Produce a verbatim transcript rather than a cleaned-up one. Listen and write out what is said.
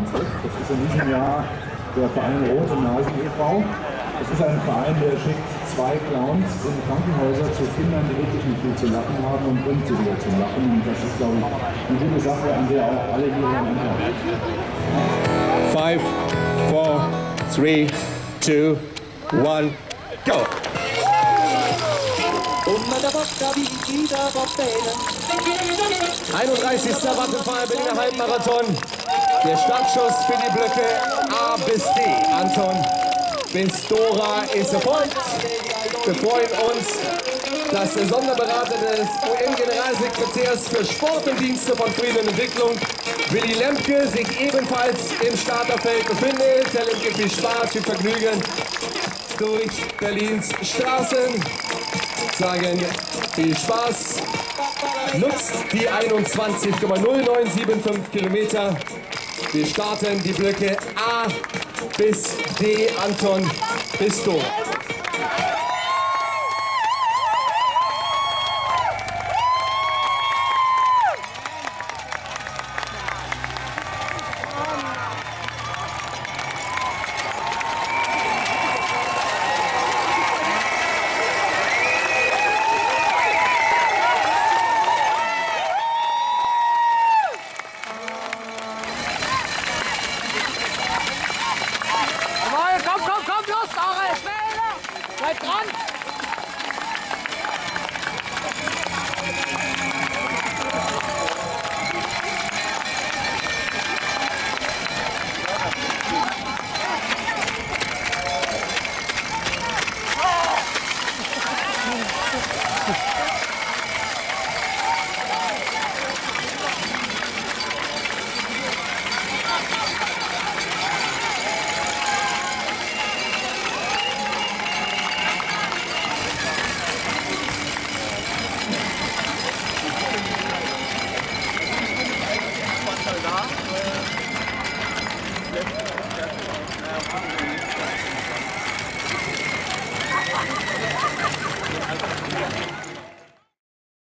Konzept. Das ist in diesem Jahr der Verein Rote Nasen e V Das ist ein Verein, der schickt zwei Clowns in Krankenhäuser zu Kindern, die wirklich nicht viel zu lachen haben und bringt sie wieder zum Lachen. Und das ist, glaube ich, eine gute Sache, an der auch alle hier anhalten. Five, four, three, two, one, go! einunddreißigster Wattenfall Berliner Halbmarathon. Der Startschuss für die Blöcke A bis D. Anton bis Dora ist erfolgt. Wir freuen uns, dass der Sonderberater des U N-Generalsekretärs für Sport und Dienste von Frieden und Entwicklung, Willy Lemke, sich ebenfalls im Starterfeld befindet. Herr Lemke, viel Spaß, viel Vergnügen durch Berlins Straßen. Sagen viel Spaß. Nutzt die einundzwanzig Komma null neun sieben fünf Kilometer. Wir starten die Blöcke A bis D. Anton bis Dora. Komm, komm, komm, los, Dora, schneller! Bleib dran!